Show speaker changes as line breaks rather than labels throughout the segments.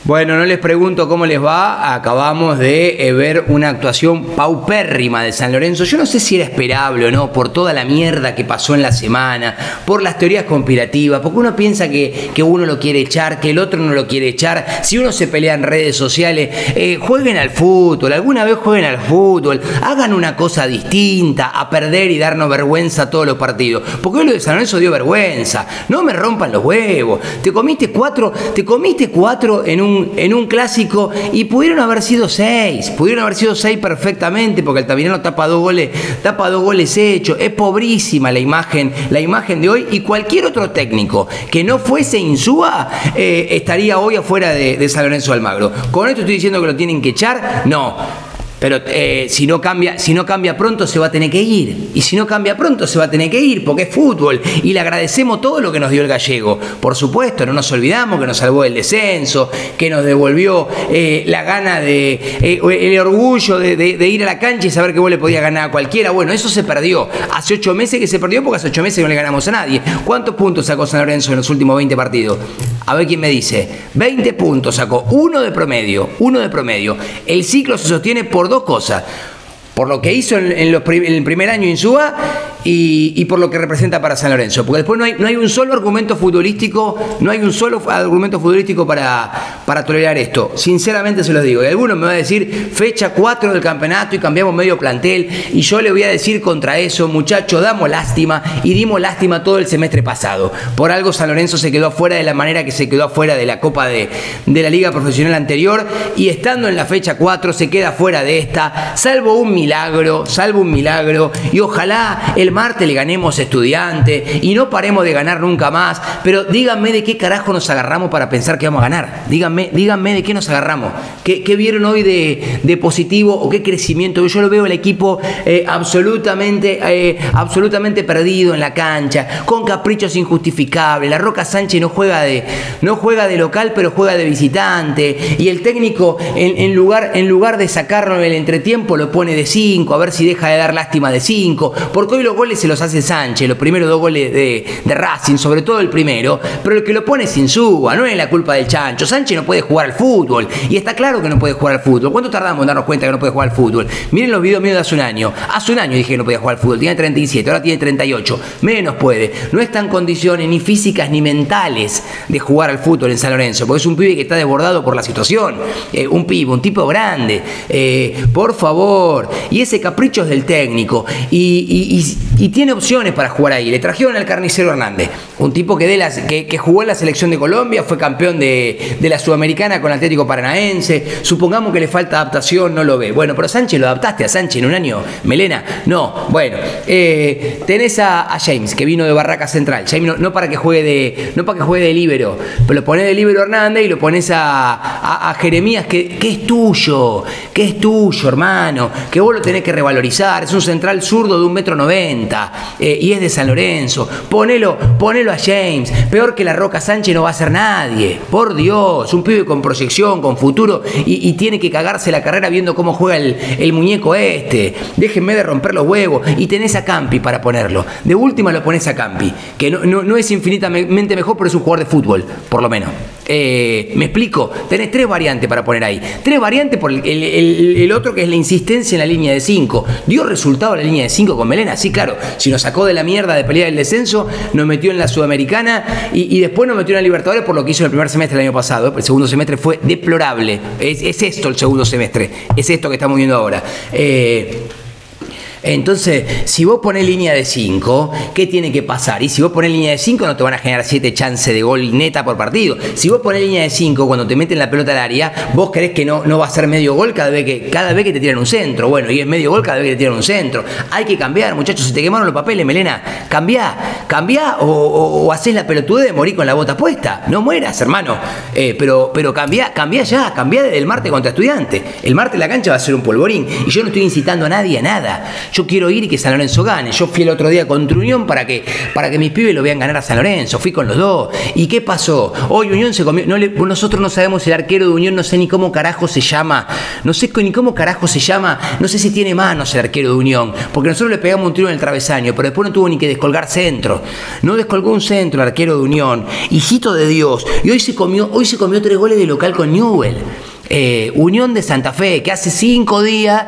Bueno, no les pregunto cómo les va. Acabamos de ver una actuación paupérrima de San Lorenzo. Yo no sé si era esperable o no, por toda la mierda que pasó en la semana, por las teorías conspirativas, porque uno piensa que uno lo quiere echar, que el otro no lo quiere echar. Si uno se pelea en redes sociales, jueguen al fútbol, alguna vez jueguen al fútbol, hagan una cosa distinta a perder y darnos vergüenza todos los partidos. Porque hoy lo de San Lorenzo dio vergüenza. No me rompan los huevos. Te comiste cuatro en un clásico y pudieron haber sido 6 perfectamente, porque Altamirano tapa dos goles hechos. Es pobrísima la imagen de hoy, y cualquier otro técnico que no fuese Insúa estaría hoy afuera de San Lorenzo de Almagro. ¿Con esto estoy diciendo que lo tienen que echar? No. Pero si no cambia pronto se va a tener que ir. Y si no cambia pronto se va a tener que ir, porque es fútbol. Y le agradecemos todo lo que nos dio el gallego. Por supuesto, no nos olvidamos que nos salvó del descenso, que nos devolvió la gana el orgullo de ir a la cancha y saber que vos le podías ganar a cualquiera. Bueno, eso se perdió. Hace 8 meses que se perdió, porque hace 8 meses no le ganamos a nadie. ¿Cuántos puntos sacó San Lorenzo en los últimos 20 partidos? A ver quién me dice. 20 puntos sacó, uno de promedio. El ciclo se sostiene por 2 cosas: por lo que hizo en el primer año Insúa y por lo que representa para San Lorenzo. Porque después no hay un solo argumento futbolístico, para tolerar esto. Sinceramente se los digo. Y algunos me van a decir fecha 4 del campeonato y cambiamos medio plantel. Y yo le voy a decir contra eso, muchachos, damos lástima, y dimos lástima todo el semestre pasado. Por algo San Lorenzo se quedó afuera de la manera que se quedó afuera de la Copa de la Liga Profesional anterior, y estando en la fecha 4 se queda fuera de esta, salvo un milagro, y ojalá el martes le ganemos a Estudiantes y no paremos de ganar nunca más. Pero díganme de qué carajo nos agarramos para pensar que vamos a ganar. Díganme de qué nos agarramos. ¿Qué vieron hoy de positivo o qué crecimiento? Yo lo veo el equipo absolutamente perdido en la cancha, con caprichos injustificables. La Roca Sánchez no juega de local, pero juega de visitante, y el técnico en lugar de sacarlo en el entretiempo lo pone de 5, a ver si deja de dar lástima de 5, porque hoy los goles se los hace Sánchez, los primeros 2 goles de Racing, sobre todo el primero, pero el que lo pone es Insúa, no es la culpa del Chancho. Sánchez no puede jugar al fútbol, y está claro que no puede jugar al fútbol. ¿Cuánto tardamos en darnos cuenta que no puede jugar al fútbol? Miren los videos míos de hace un año dije que no podía jugar al fútbol, tenía 37, ahora tiene 38, menos puede, no está en condiciones ni físicas ni mentales de jugar al fútbol en San Lorenzo, porque es un pibe que está desbordado por la situación, un tipo grande, por favor. Y ese capricho es del técnico, y tiene opciones para jugar ahí. Le trajeron al Carnicero Hernández, un tipo que jugó en la selección de Colombia, fue campeón de la Sudamericana con Atlético Paranaense. Supongamos que le falta adaptación, no lo ve. Bueno, pero Sánchez, ¿lo adaptaste a Sánchez en un año, Melena? No. Bueno, tenés a James, que vino de Barraca Central. James no para que juegue de líbero, pero lo ponés de líbero Hernández y lo ponés a Jeremías, que es tuyo, hermano, que vos lo tenés que revalorizar. Es un central zurdo de 1,90 m, y es de San Lorenzo. Ponelo a James. Peor que la Roca Sánchez no va a ser nadie, por Dios. Un pibe con proyección, con futuro, y tiene que cagarse la carrera viendo cómo juega el muñeco este. Déjenme de romper los huevos. Y tenés a Campi para ponerlo. De última lo ponés a Campi, que no es infinitamente mejor, pero es un jugador de fútbol, por lo menos. ¿Me explico? Tenés 3 variantes para poner ahí. 3 variantes por el otro, que es la insistencia en la línea de 5. ¿Dio resultado la línea de 5 con Melena? Sí, claro. Si nos sacó de la mierda de pelear el descenso, nos metió en la Sudamericana y después nos metió en la Libertadores por lo que hizo en el primer semestre del año pasado. El segundo semestre fue deplorable. Es esto el segundo semestre. Es esto que estamos viendo ahora. Entonces, si vos ponés línea de 5, ¿qué tiene que pasar? Y si vos ponés línea de 5, no te van a generar 7 chances de gol neta por partido. Si vos ponés línea de 5, cuando te meten la pelota al área, vos creés que no va a ser medio gol cada vez que te tiran un centro. Bueno, y es medio gol cada vez que te tiran un centro. Hay que cambiar, muchachos. Se te quemaron los papeles, Melena. Cambiá o hacés la pelotudez de morir con la bota puesta. No mueras, hermano. Pero cambiá ya. Cambiá desde el martes contra Estudiantes. El martes la cancha va a ser un polvorín. Y yo no estoy incitando a nadie a nada. Yo quiero ir y que San Lorenzo gane. Yo fui el otro día contra Unión para que mis pibes lo vean ganar a San Lorenzo. Fui con los dos. ¿Y qué pasó? Hoy Unión se comió... nosotros no sabemos el arquero de Unión, no sé ni cómo carajo se llama. No sé ni cómo carajo se llama. No sé si tiene manos el arquero de Unión. Porque nosotros le pegamos un tiro en el travesaño, pero después no tuvo ni que descolgar centro. No descolgó un centro el arquero de Unión. Hijito de Dios. Y hoy se comió 3 goles de local con Newell. Unión de Santa Fe, que hace 5 días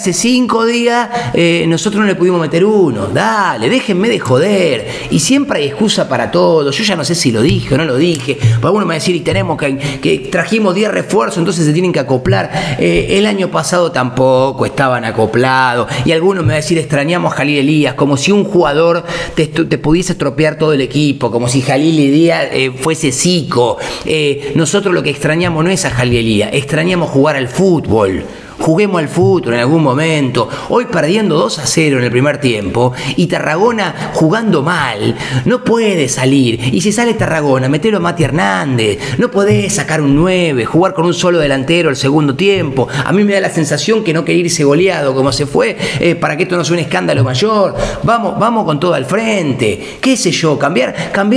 nosotros no le pudimos meter uno. Dale, déjenme de joder. Y siempre hay excusa para todo. Yo ya no sé si lo dije o no lo dije. Alguno me va a decir, y tenemos que trajimos 10 refuerzos, entonces se tienen que acoplar. El año pasado tampoco estaban acoplados. Y alguno me va a decir, extrañamos a Jalil Elías, como si un jugador te pudiese estropear todo el equipo, como si Jalil Elías fuese Zico. Nosotros lo que extrañamos no es a Jalil Elías, extrañamos jugar al fútbol. Juguemos al fútbol en algún momento. Hoy perdiendo 2-0 en el primer tiempo y Tarragona jugando mal, no puede salir. Y si sale Tarragona, metelo a Mati Hernández. No podés sacar un 9, jugar con un solo delantero el segundo tiempo. A mí me da la sensación que no quiere irse goleado como se fue, para que esto no sea un escándalo mayor. Vamos con todo al frente. ¿Qué sé yo? Cambiar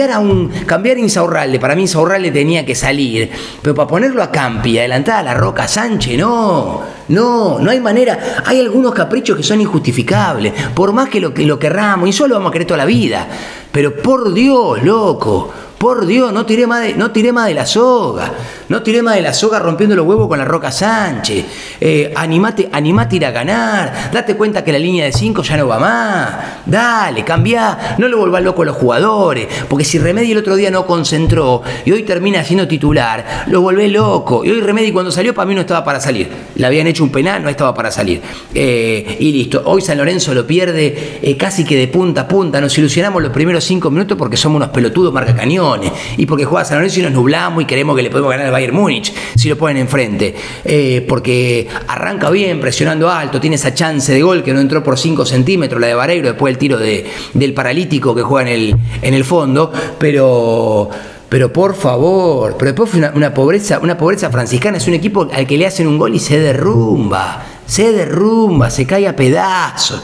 a Insaurralde. Para mí Insaurralde tenía que salir. Pero para ponerlo a Campi y adelantar a la Roca Sánchez, no hay manera. Hay algunos caprichos que son injustificables, por más que lo querramos, y solo vamos a querer toda la vida. Pero por Dios, loco, por Dios, no tiré más de la soga. No tiré más de la soga rompiendo los huevos con la Roca Sánchez. Animate a ir a ganar. Date cuenta que la línea de 5 ya no va más. Dale, cambiá. No lo volvás loco a los jugadores. Porque si Remedi el otro día no concentró y hoy termina siendo titular, lo volvés loco. Y hoy Remedi cuando salió para mí no estaba para salir. Le habían hecho un penal, no estaba para salir. Y listo. Hoy San Lorenzo lo pierde casi que de punta a punta. Nos ilusionamos los primeros 5 minutos porque somos unos pelotudos marca cañones. Y porque juega San Lorenzo y nos nublamos y queremos que le podemos ganar al Bayern Múnich si lo ponen enfrente, porque arranca bien, presionando alto, tiene esa chance de gol que no entró por 5 centímetros, la de Vareiro, después el tiro del paralítico que juega en el fondo, pero por favor, pero después fue una pobreza franciscana. Es un equipo al que le hacen un gol y se derrumba, se cae a pedazos.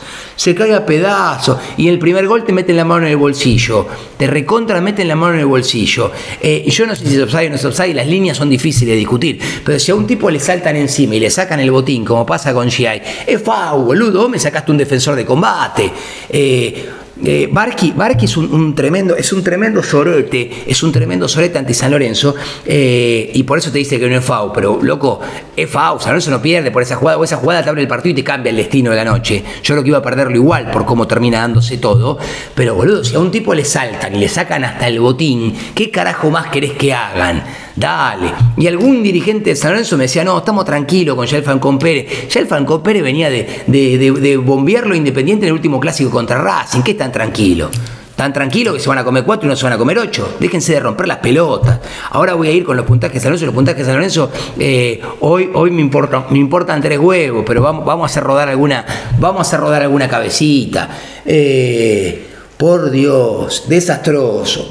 Y en el primer gol te meten la mano en el bolsillo, te recontra meten la mano en el bolsillo. Y yo no sé si es offside o no es offside, las líneas son difíciles de discutir, pero si a un tipo le saltan encima y le sacan el botín, como pasa con Giai, es foul, boludo, vos me sacaste un defensor de combate. Barqui es un tremendo sorete ante San Lorenzo, y por eso te dice que no es FAU, pero loco, es FAU. San Lorenzo no pierde por esa jugada, o esa jugada te abre el partido y te cambia el destino de la noche. Yo creo que iba a perderlo igual por cómo termina dándose todo, pero boludo, si a un tipo le saltan y le sacan hasta el botín, ¿qué carajo más querés que hagan? Dale. Y algún dirigente de San Lorenzo me decía, no, estamos tranquilos con Yael Falcón Pérez. Yael Falcón Pérez venía de bombearlo Independiente en el último clásico contra Racing. ¿Qué tan tranquilo? Tan tranquilo que se van a comer 4 y no se van a comer 8. Déjense de romper las pelotas. Ahora voy a ir con los puntajes de San Lorenzo. Los puntajes de San Lorenzo hoy me importan 3 huevos, pero vamos a hacer rodar alguna cabecita. Por Dios, desastroso.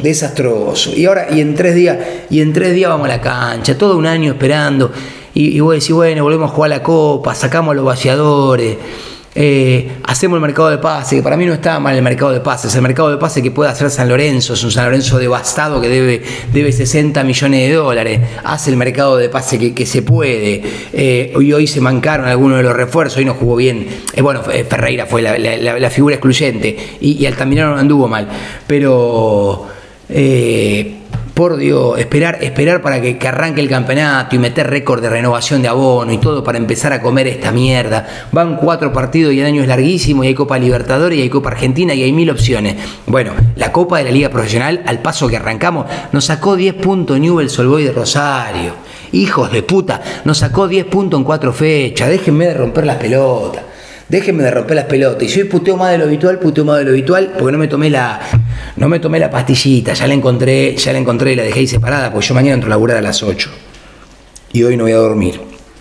Y en 3 días vamos a la cancha, todo un año esperando. Y vos decís, bueno, volvemos a jugar la Copa, sacamos los vaciadores, hacemos el mercado de pase, que para mí no está mal el mercado de pases. El mercado de pase que puede hacer San Lorenzo, es un San Lorenzo devastado que debe 60 millones de dólares. Hace el mercado de pase que se puede. Y hoy se mancaron algunos de los refuerzos, hoy no jugó bien. Ferreira fue la figura excluyente y Altamirano no anduvo mal. Pero por Dios, esperar para que arranque el campeonato y meter récord de renovación de abono y todo para empezar a comer esta mierda. Van 4 partidos y el año es larguísimo y hay Copa Libertadores y hay Copa Argentina y hay 1000 opciones. Bueno, la Copa de la Liga Profesional, al paso que arrancamos, nos sacó 10 puntos Newell's Old Boys de Rosario. Hijos de puta, nos sacó 10 puntos en 4 fechas. Déjenme de romper las pelotas. Y si hoy puteo más de lo habitual, porque no me tomé la pastillita, ya la encontré y la dejé ahí separada, porque yo mañana entro a laburar a las 8 y hoy no voy a dormir.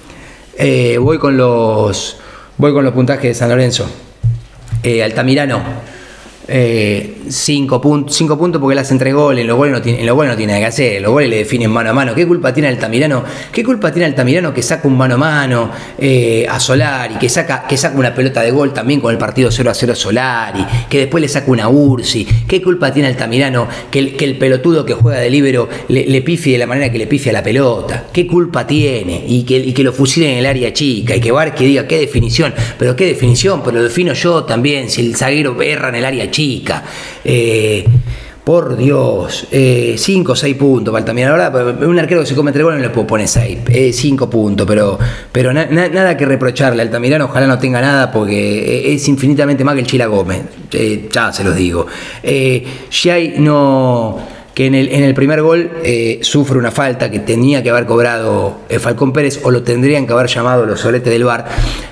Voy con los puntajes de San Lorenzo. Altamirano, 5 puntos porque él hace 3 goles. En los goles no tiene nada que hacer. Los goles le definen mano a mano. ¿Qué culpa tiene Altamirano? ¿Qué culpa tiene Altamirano que saca un mano a mano a Solari? Que saca una pelota de gol también con el partido 0-0 Solari. Que después le saca una Ursi. ¿Qué culpa tiene Altamirano que el pelotudo que juega de líbero le pifie de la manera que le pifia la pelota? ¿Qué culpa tiene? Y que lo fusilen en el área chica. Y que Barque diga qué definición. Pero qué definición. Pero lo defino yo también. Si el zaguero erra en el área chica. Por Dios, 5 o 6 puntos para Altamirano. La verdad, un arquero que se come 3 goles no le puedo poner 6, 5 puntos, pero nada que reprocharle. Altamirano ojalá no tenga nada porque es infinitamente más que el Chila Gómez, ya se los digo. Giai no... que en el primer gol sufre una falta que tenía que haber cobrado Falcón Pérez, o lo tendrían que haber llamado los soletes del VAR.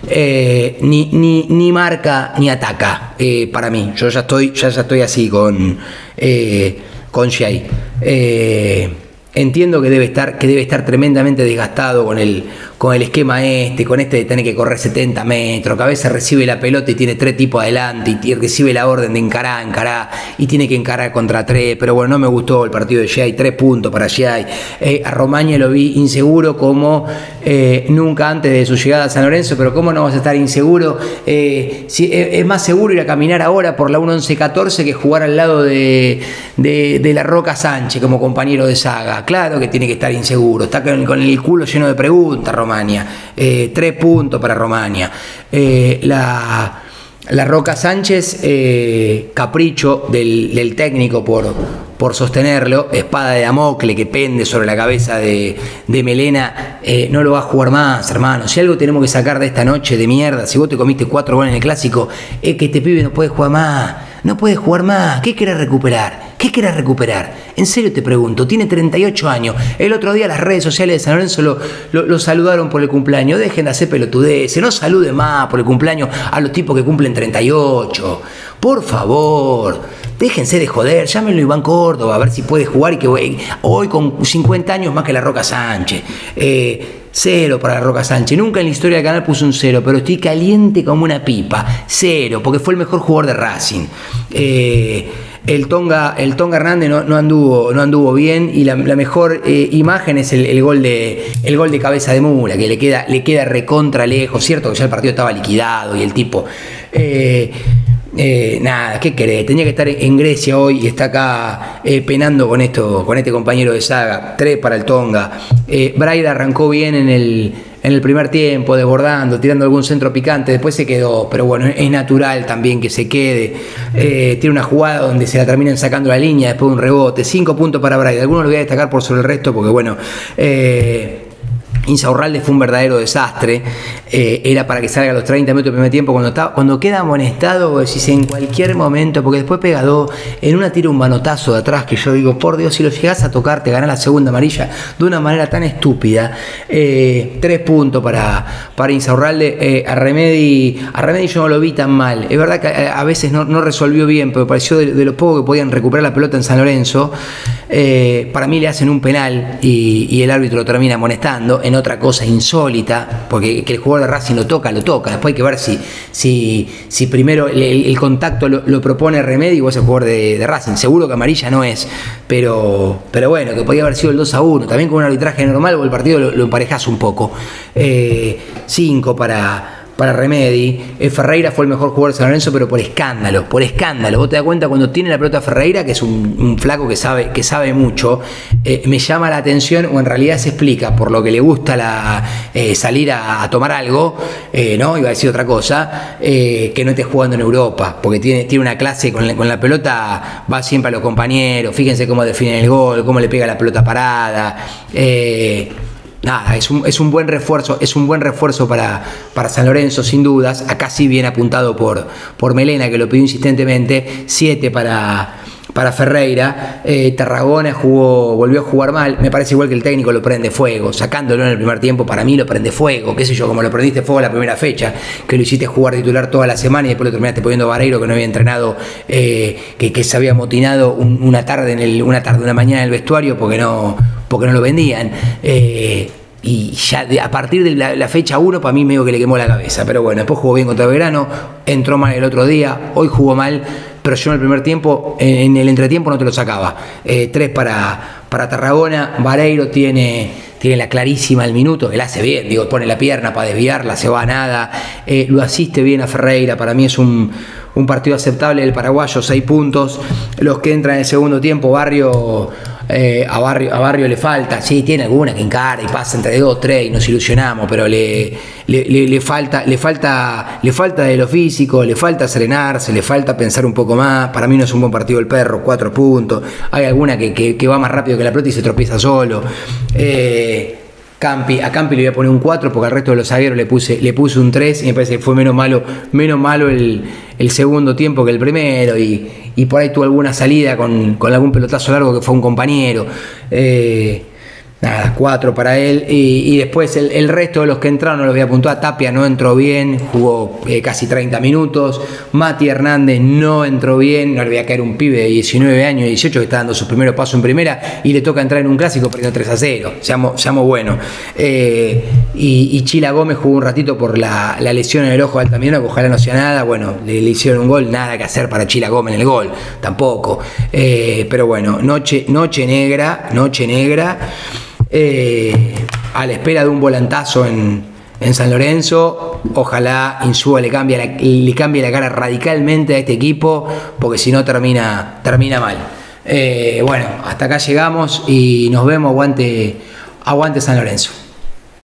Ni marca ni ataca, para mí. Yo ya estoy así con Giai. Entiendo que debe estar tremendamente desgastado con el esquema con de tener que correr 70 metros, que a veces recibe la pelota y tiene 3 tipos adelante y recibe la orden de encarar y tiene que encarar contra 3, pero bueno, no me gustó el partido de Giai, 3 puntos para Giai. A Romaña lo vi inseguro como nunca antes de su llegada a San Lorenzo, pero ¿cómo no vas a estar inseguro? Si es más seguro ir a caminar ahora por la 1-11-14 que jugar al lado de la Roca Sánchez como compañero de saga. Claro que tiene que estar inseguro, está con el culo lleno de preguntas Romaña. 3 puntos para Romaña. La Roca Sánchez, capricho del técnico por sostenerlo, espada de Damocles que pende sobre la cabeza de Melena, no lo va a jugar más, hermano. Si algo tenemos que sacar de esta noche de mierda, si vos te comiste 4 goles en el Clásico, es que este pibe no puede jugar más. No puede jugar más. ¿Qué querés recuperar? En serio te pregunto, tiene 38 años. El otro día las redes sociales de San Lorenzo lo saludaron por el cumpleaños. Dejen de hacer pelotudeces, no saluden más por el cumpleaños a los tipos que cumplen 38. Por favor, déjense de joder, llámenlo a Iván Córdoba a ver si puede jugar y que hoy con 50 años más que la Roca Sánchez. 0 para la Roca Sánchez. Nunca en la historia del canal puse un 0, pero estoy caliente como una pipa. 0, porque fue el mejor jugador de Racing. El Tonga Hernández no anduvo bien, y la mejor imagen es el gol de cabeza de Mura, que le queda recontra lejos. Cierto que ya el partido estaba liquidado y el tipo nada, ¿qué querés? Tenía que estar en Grecia hoy y está acá penando con este compañero de saga. 3 para el Tonga. Braida arrancó bien en el primer tiempo, desbordando, tirando algún centro picante, después se quedó, pero bueno, es natural también que se quede. Tiene una jugada donde se la terminan sacando la línea después de un rebote. 5 puntos para Braida. Algunos lo voy a destacar por sobre el resto porque bueno, Insaurralde fue un verdadero desastre. Era para que salga a los 30 minutos del primer tiempo. Cuando queda amonestado, decís en cualquier momento, porque después pega 2, en una tira un manotazo de atrás que yo digo, por Dios, si lo llegás a tocar, te ganás la segunda amarilla de una manera tan estúpida. 3 puntos para Insaurralde. A Remedi yo no lo vi tan mal. Es verdad que a veces no resolvió bien, pero pareció de lo poco que podían recuperar la pelota en San Lorenzo. Para mí le hacen un penal y el árbitro lo termina amonestando. En otra cosa insólita, porque que el jugador de Racing lo toca, después hay que ver si primero el contacto lo propone Remedi o es el jugador de Racing. Seguro que amarilla no es, pero bueno, que podía haber sido el 2-1, también con un arbitraje normal, o el partido lo emparejás un poco. 5 para Remedi. Ferreira fue el mejor jugador de San Lorenzo, pero por escándalo. Vos te das cuenta cuando tiene la pelota Ferreira, que es un flaco que sabe mucho. Me llama la atención, o en realidad se explica por lo que le gusta salir a tomar algo, no, iba a decir otra cosa, que no esté jugando en Europa, porque tiene una clase con la pelota, va siempre a los compañeros. Fíjense cómo define el gol, cómo le pega la pelota parada. Nada, es un buen refuerzo para San Lorenzo, sin dudas. Acá sí bien apuntado por Melena, que lo pidió insistentemente. 7 para Ferreira. Tarragona volvió a jugar mal. Me parece igual que el técnico lo prende fuego. Sacándolo en el primer tiempo, para mí lo prende fuego. Qué sé yo, como lo prendiste fuego la primera fecha, que lo hiciste jugar titular toda la semana y después lo terminaste poniendo Vareiro, que no había entrenado, que se había motinado una mañana en el vestuario porque no lo vendían. Y ya a partir de la fecha 1 para mí medio que le quemó la cabeza, pero bueno, después jugó bien contra Belgrano, entró mal el otro día, hoy jugó mal. pero yo en el primer tiempo, en el entretiempo no te lo sacaba. 3 para Tarragona. Vareiro tiene la clarísima al minuto, que la hace bien, digo, pone la pierna para desviarla, se va a nada, lo asiste bien a Ferreira. Para mí es un partido aceptable del paraguayo, 6 puntos. Los que entran en el segundo tiempo, Barrio, a Barrio le falta, sí, tiene alguna que encara y pasa entre 2, 3 y nos ilusionamos, pero le falta de lo físico, le falta serenarse, le falta pensar un poco más. Para mí no es un buen partido el Perro, 4 puntos. Hay alguna que va más rápido que la pelota y se tropieza solo. A Campi le voy a poner un 4 porque al resto de los zagueros le puse un 3 y me parece que fue menos malo el segundo tiempo que el primero, y por ahí tuvo alguna salida con algún pelotazo largo que fue un compañero. Nada, 4 para él. Y después el resto de los que entraron no los voy a puntuar. Tapia no entró bien, jugó casi 30 minutos. Mati Hernández no entró bien, no le voy a caer un pibe de 19 años, 18 que está dando sus primeros pasos en primera y le toca entrar en un clásico perdiendo 3-0. Seamos buenos. Y Chila Gómez jugó un ratito por la lesión en el ojo de Altamirano, que ojalá no sea nada. Bueno, le hicieron un gol, nada que hacer para Chila Gómez en el gol, tampoco. Pero bueno, noche negra. A la espera de un volantazo en San Lorenzo. Ojalá Insúa le cambie la cara radicalmente a este equipo, porque si no termina mal. Bueno, hasta acá llegamos y nos vemos. Aguante San Lorenzo.